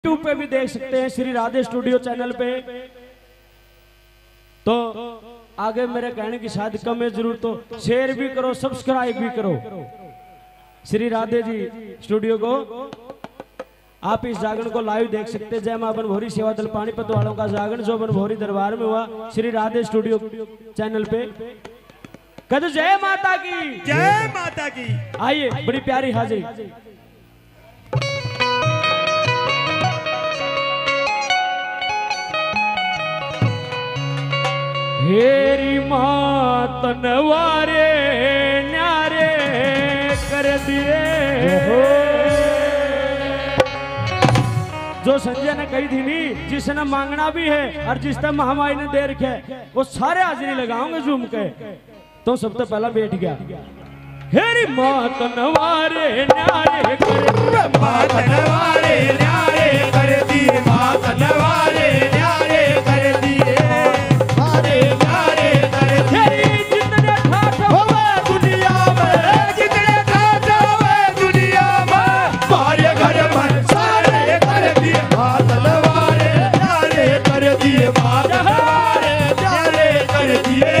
YouTube पे भी देख सकते हैं श्री राधे स्टूडियो चैनल पे। तो आगे मेरे कहने की शायद कम है, जरूर तो शेयर भी करो, सब्सक्राइब भी करो श्री राधे जी स्टूडियो को। आप इस जागरण को लाइव देख सकते हैं। जय मां बनभोरी सेवा दल पानीपत वालों का जागरण जो बनभोरी दरबार में हुआ श्री राधे स्टूडियो चैनल पे। कहते जय माता की, जय माता की। आइए बड़ी प्यारी हाजिरी। हेरी मात नवारे न्यारे कर दिए, जो संजय ने कही थी नी, जिसने मांगना भी है और जिसने महामाई ने दे रखे वो सारे हाजिरी लगाओगे झूम के। तो सबसे पहला बैठ गया हेरी मात नवारे न्यारे कर दिए, मात नवारे न्यारे कर दिए, मात नवारे न्यारे कर दिए, मारे न्यारे कर दिए। जितने ठाठ होवे दुनिया में, जितने ठाठ होवे दुनिया में, मारे घर में सारे कर दिए, मात नवारे न्यारे कर दिए, मात नवारे न्यारे कर दिए।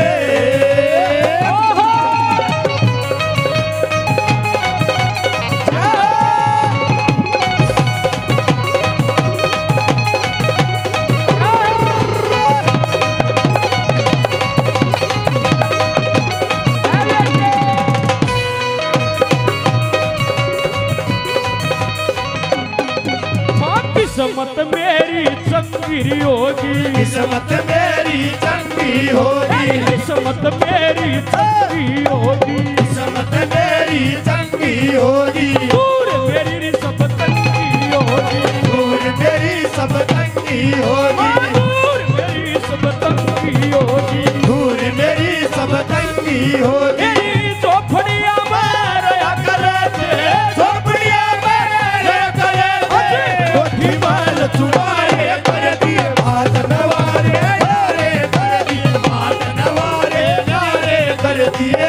किस्मत मेरी चंगी होगी, किस्मत मेरी चंगी होगी, किस्मत मेरी चंगी होगी, किस्मत मेरी चंगी होगी, दूर मेरी सब तंगी होगी, दूर मेरी सब तंगी होगी, दूर मेरी सब तंगी होगी, दूर मेरी सब तंगी होगी। चौपड़िया में रहा करे थे, झोपड़िया में रहा करे थे, कोठी माल चुमारे कर दिए, मात नवारे न्यारे कर दिए, मात नवारे न्यारे कर दिए।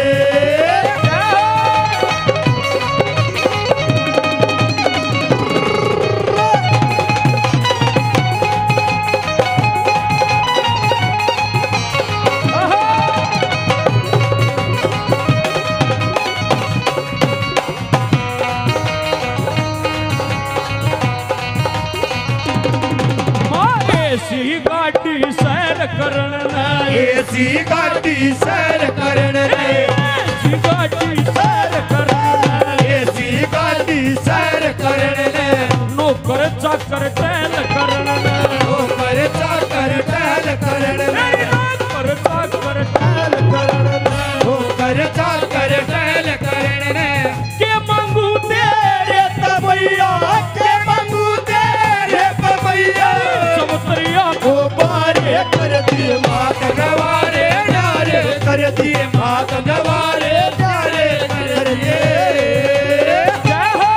ऐसी गाड़ी सैर करन ऐसी गाड़ी सैर करन रे, ऐसी गाड़ी सैर करन, ऐसी गाड़ी सैर करन रे, नौकर चाकर टहल करन, नौकर चाकर टहल करन रे, नौकर चाकर टहल करन, नौकर चाकर टहल करन रे। के मांगू तेरे तबैया, के मांगू तेरे पपैया, समुद्रिया को बारे कर दिए, मात नवारे न्यारे कर दिए, मात नवारे न्यारे कर दिए। जय हो।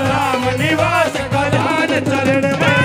राम निवास का ध्यान चरण में,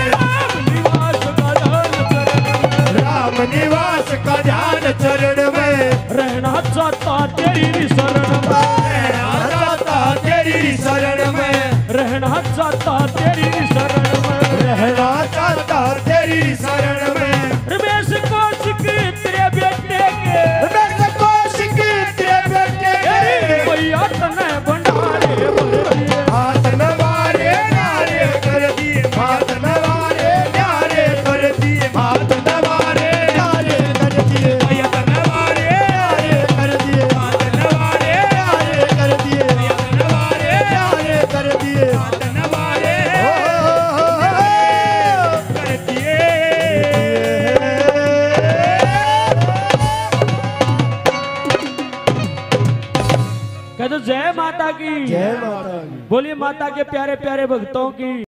राम निवास का ध्यान चरण में, रहना चाहता तेरी शरण में, रहना चाहता तेरी शरण में, रहना चाहता तेरी शरण में, रहना चाहता तेरी शरण में। रमेश कौशिक तेरे बेटे के, रमेश कौशिक तेरे बेटे के, भैया तने भंडारे भर दिए, हाथ नवारे नारे कर दिए, हाथ नवारे नारे कर दिए, हाथ नवारे नारे कर दिए, हाथ नवारे नारे कर दिए, हाथ नवारे नारे कर दिए, हाथ नवारे नारे कर दिए, हाथ नवारे कर दिए। कह दो जय माता की, जय माता की। बोलिए माता के प्यारे प्यारे भक्तों की।